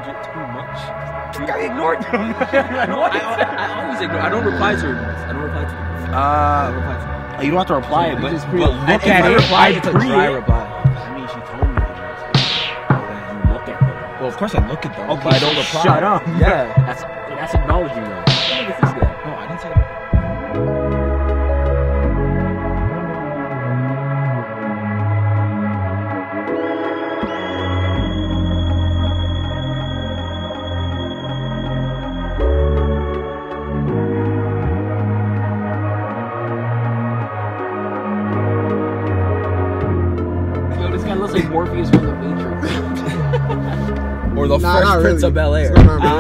acknowledge it too much. I ignored them. I always ignore. I don't reply to her. I don't reply to her. You don't have to reply, but just look at it. It's a dry reply. I mean, she told me. You look at them. Well, of course I look at them. Okay, but I don't reply. Shut up. Yeah. That's acknowledging though. What is this guy? No, I didn't say that. Like Morpheus from the Matrix. Or the Fresh Prince of Bel-Air.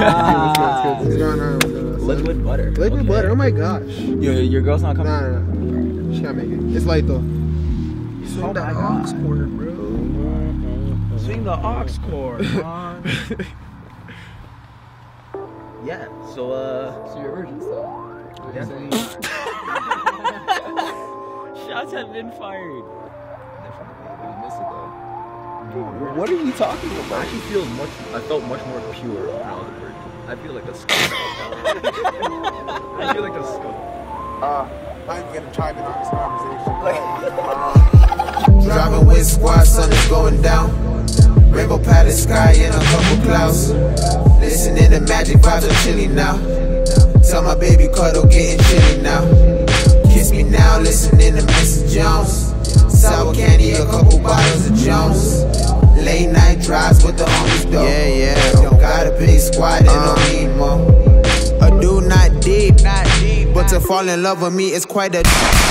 Liquid butter. Liquid butter, oh my gosh. Your girl's not coming? Nah. She can't make it. It's light though. Swing the aux cord, bro. Swing the aux cord, man. Yeah, so your virgin stuff. Definitely. Shots have been fired. What are you talking about? I actually feel I felt much more pure when I was a virgin. I feel like a skunk. I feel like a skunk. I'm gonna chime in on this conversation. Driving with squad, sun is going down. Rainbow padded sky and a couple clouds. Listening to magic vibes, I'm chilly now. Tell my baby cuddle, getting chilly now. Kiss me now, listening to Mrs. Jones. Sour candy, a couple bottles of Jones. Late night drives with the homies though. Yeah. Don't got a big squad, they don't need more. A dude not deep, but to fall in love with me is quite a.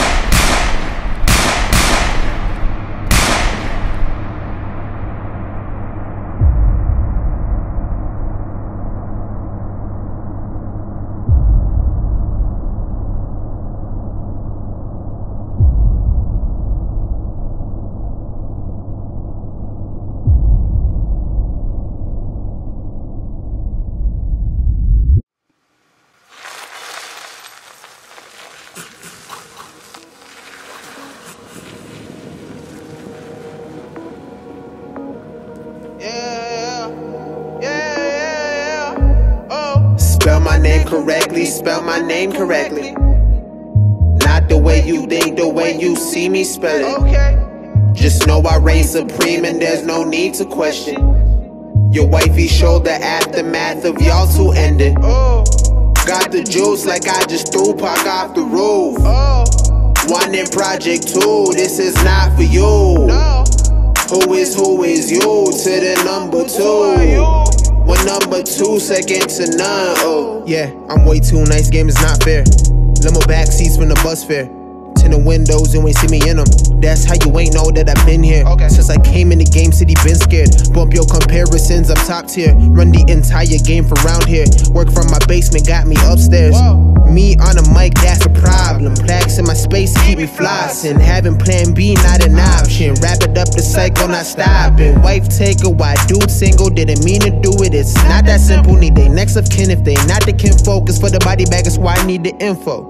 Spell my name correctly, spell my name correctly. Not the way you think, the way you see me spell it. Okay. Just know I reign supreme and there's no need to question. Your wifey showed the aftermath of y'all two ending. Got the juice like I just threw Pac off the roof. One in Project 2, this is not for you. Who is you to the number 2? One number 2, second to none. Oh, yeah, I'm way too nice, game is not fair. Limo back seats from the bus fare. Tinted windows, you ain't see me in them. That's how you ain't know that I've been here. Since I came in the game, city been scared. Bump your comparisons, I'm top tier. Run the entire game from round here. Work from my basement, got me upstairs. Me on a mic, that's a problem. Plaques in my space keep me flossing. Having plan B, not an option. Wrap it up, the cycle not stopping. Wife take a while, dude single, didn't mean to do it. It's not that simple, need they next of kin. If they not the kin focus for the body bag, that's why I need the info.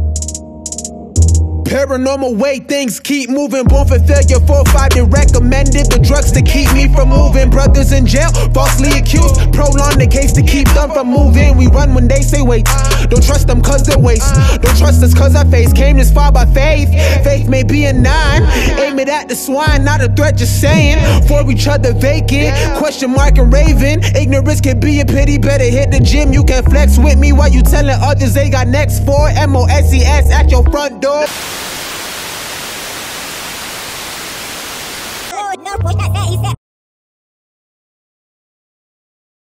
Paranormal way things keep moving. Born for failure, 4-5 they recommended the drugs to keep me from moving. Brothers in jail, falsely accused. Prolong the case to keep them from moving. We run when they say wait. Don't trust them cause they're waste. Don't trust us cause our face came this far by faith. Faith may be a 9. Aim it at the swine, not a threat, just saying. For each other vacant. Question mark and raving. Ignorance can be a pity. Better hit the gym. You can flex with me while you telling others they got next for MOSES at your front door. No, push that, he said,